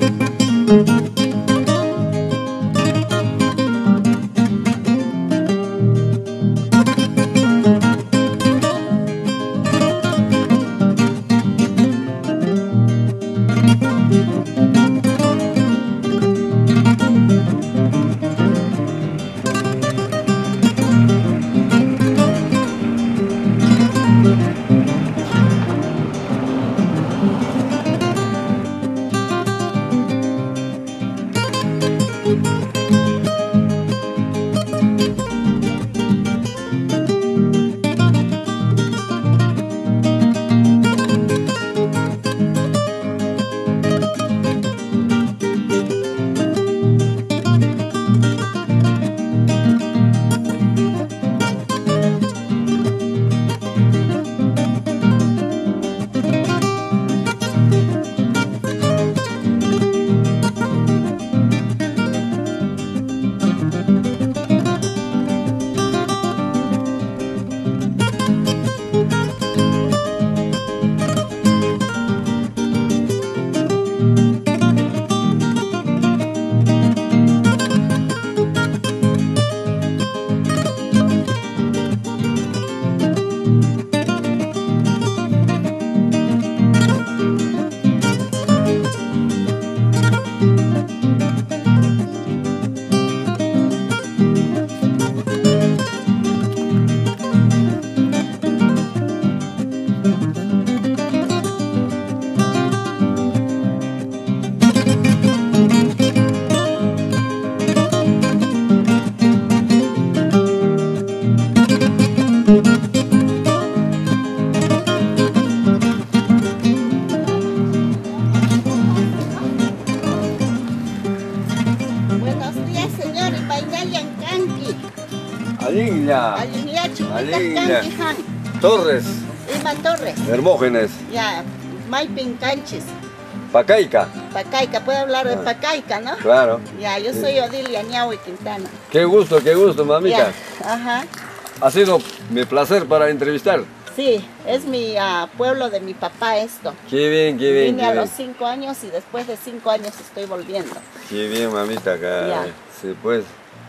Aligna Torres. Ima Torres. Hermógenes. Ya, Maipin Canchis. Pacaica. Pacaica, puede hablar de Pacaica, ¿no? Claro. Ya, yo soy Odilia Ñahui Quintana. Qué gusto, mamita. Ya, ajá. Ha sido mi placer para entrevistar. Sí, es mi pueblo de mi papá esto. Qué bien, qué bien. Vine a los 5 años y después de 5 años estoy volviendo. Qué bien, mamita, acá. Ya. Sí, pues.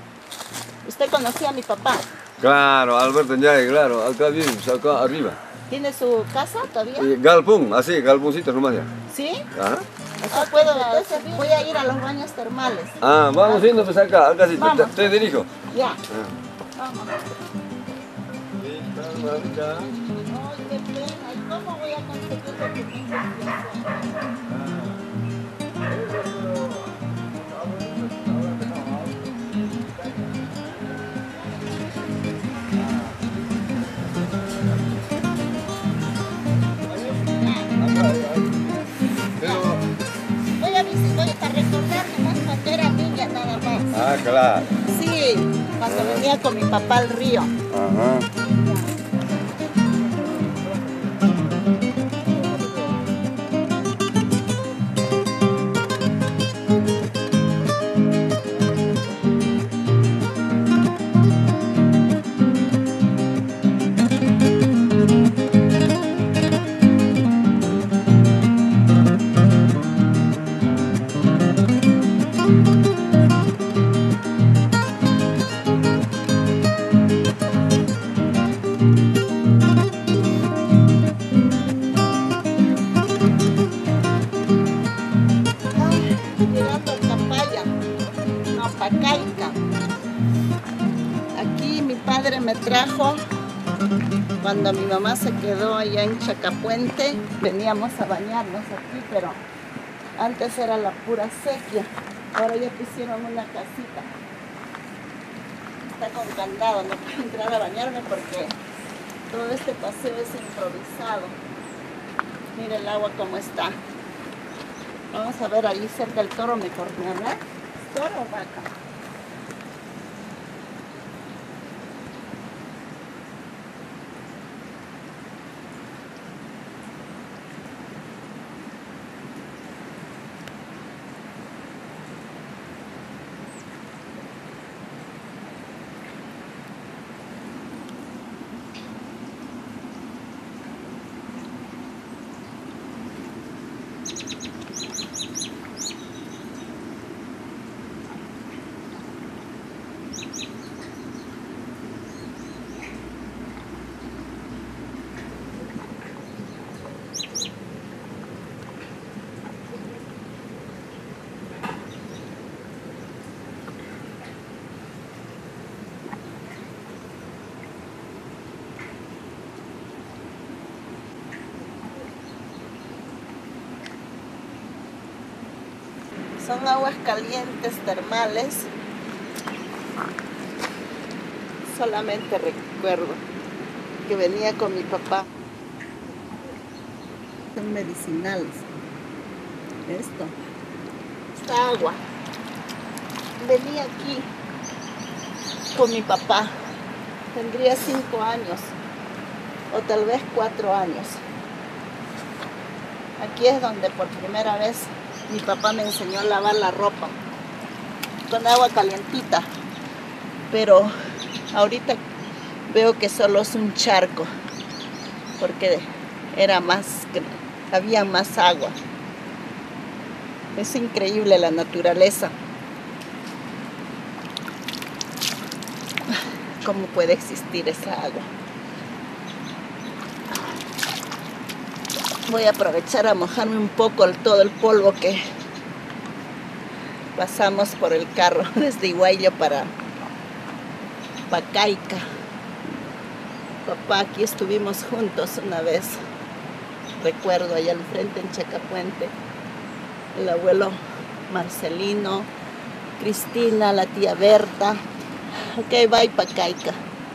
¿Usted conocía a mi papá? Claro, Alberto Ñay, claro, acá vivimos, acá arriba. ¿Tiene su casa todavía? Galpón, así, galponcito nomás ya. ¿Sí? Ajá. Entonces voy a ir a los baños termales. Ah, vamos yendo pues acá sí, te dirijo. Ya. Vamos. Ay, qué pena. ¿Y cómo voy a conseguir documentos? Voy a recordar nomás cuando era niña nada más. Ah, claro. Sí, cuando venía con mi papá al río. Ajá. Llegando a Capaya, no, Pacaica. Aquí mi padre me trajo cuando mi mamá se quedó allá en Chacapuente. Veníamos a bañarnos aquí, pero antes era la pura sequía. Ahora ya pusieron una casita. Está con candado, no puedo entrar a bañarme porque todo este paseo es improvisado. Mira el agua cómo está. Vamos a ver ahí cerca el toro me corrió, ¿verdad? ¿Toro o vaca? Son aguas calientes termales. Solamente recuerdo que venía con mi papá. Son medicinales. Esta agua. Venía aquí con mi papá. Tendría 5 años o tal vez 4 años. Aquí es donde por primera vez mi papá me enseñó a lavar la ropa con agua calientita, pero ahorita veo que solo es un charco porque había más agua. Es increíble la naturaleza. ¿Cómo puede existir esa agua? Voy a aprovechar a mojarme un poco todo el polvo que pasamos por el carro desde Iguayo para Pacaica. Papá, aquí estuvimos juntos una vez. Recuerdo allá al frente en Chacapuente. El abuelo Marcelino, Cristina, la tía Berta. Ok, bye Pacaica.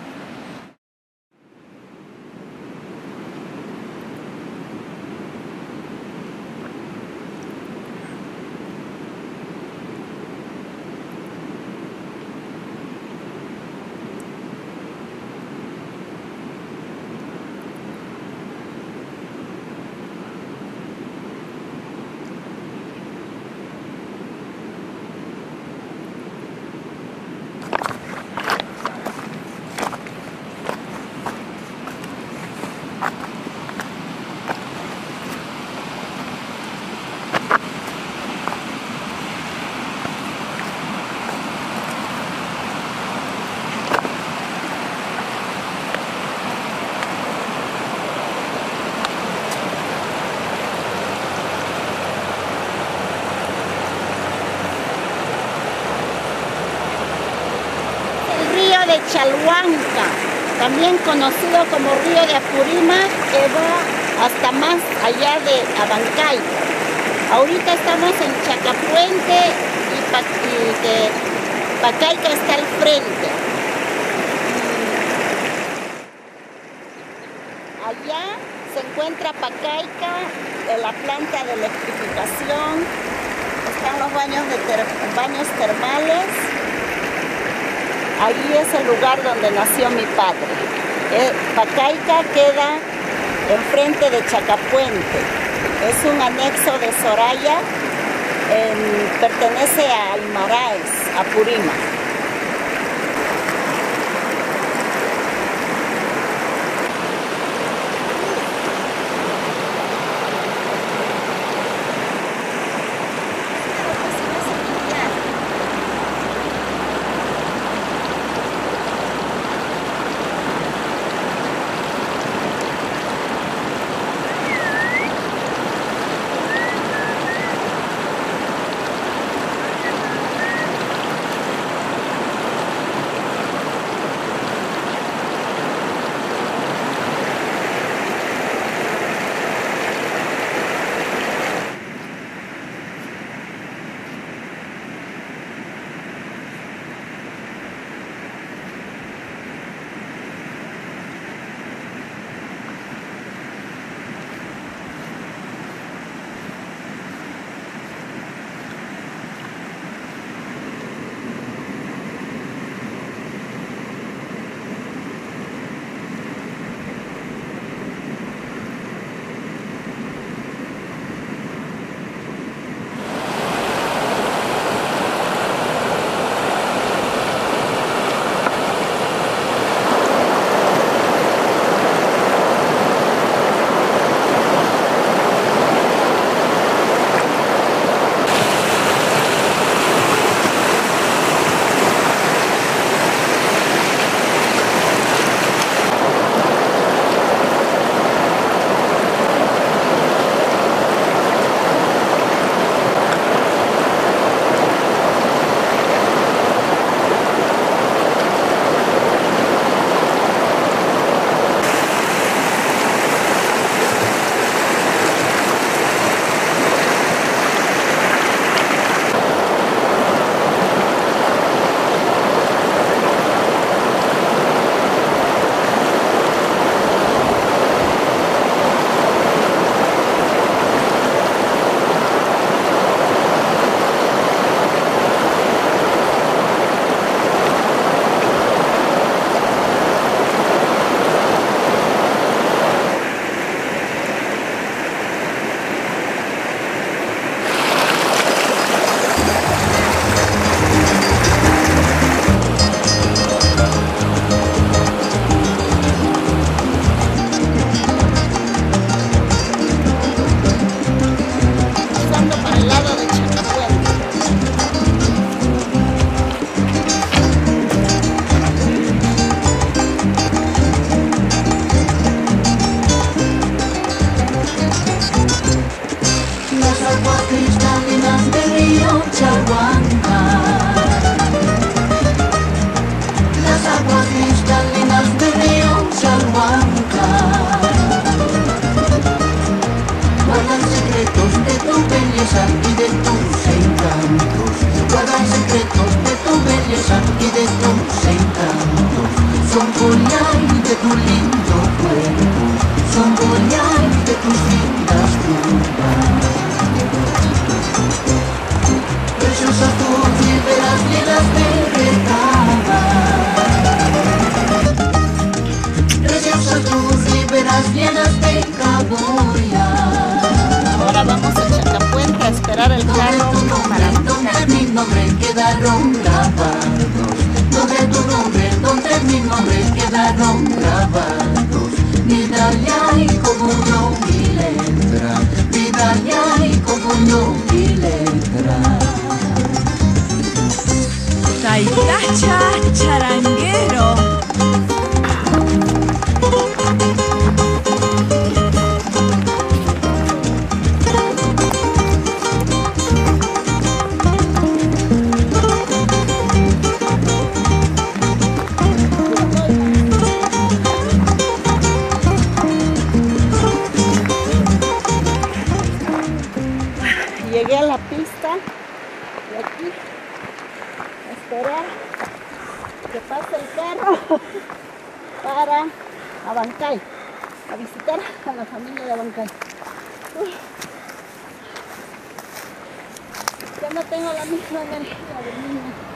De Chalhuanca, también conocido como río de Apurímac, que va hasta más allá de Abancay. Ahorita estamos en Chacapuente y Pacaica está al frente. Allá se encuentra Pacaica, de la planta de electrificación. Están los baños termales. Ahí es el lugar donde nació mi padre. Pacaica queda enfrente de Chacapuente. Es un anexo de Soraya. Pertenece a Aymaraes, Apurímac. piedras me retaban. Regresa tus riberas llenas de caboya. Ahora vamos a Chacapuente a esperar el carro para Donde mi nombre quedaron grabados. Donde tu nombre, donde mi nombre quedaron grabados. Vida ya y como no mi letra. Vida ya y como no mi letra. Taitacha charanguero. Llegué a la pista y aquí a esperar que pase el carro para Abancay, a visitar a la familia de Abancay. Ya no tengo la misma energía de niña.